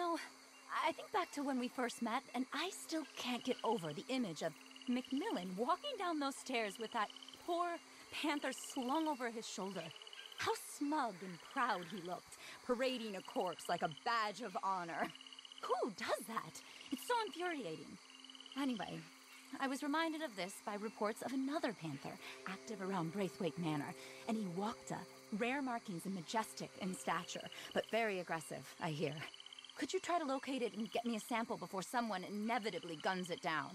know, I think back to when we first met, and I still can't get over the image of Macmillan walking down those stairs with that poor panther slung over his shoulder. How smug and proud he looked, parading a corpse like a badge of honor. Who does that? It's so infuriating. Anyway, I was reminded of this by reports of another panther active around Braithwaite Manor, and he walked rare markings and majestic in stature, but very aggressive, I hear. Could you try to locate it and get me a sample before someone inevitably guns it down?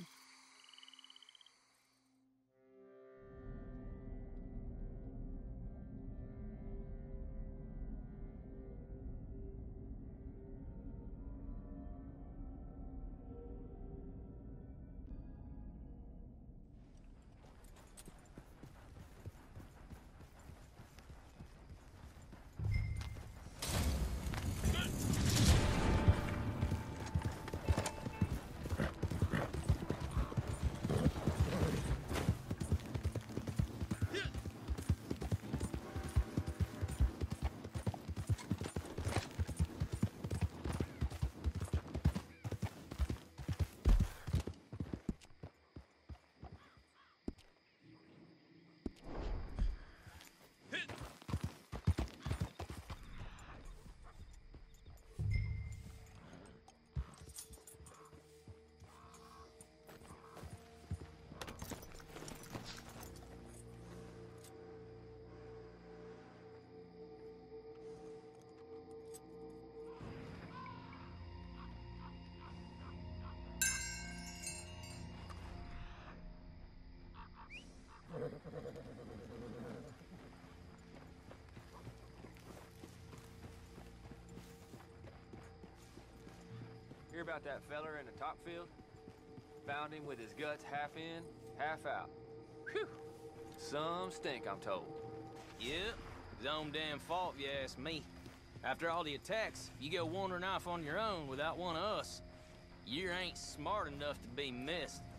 Hear about that feller in the top field? Found him with his guts half in, half out. Whew! Some stink, I'm told. Yep, his own damn fault, if you ask me. After all the attacks, you go wandering off on your own without one of us. You ain't smart enough to be missed.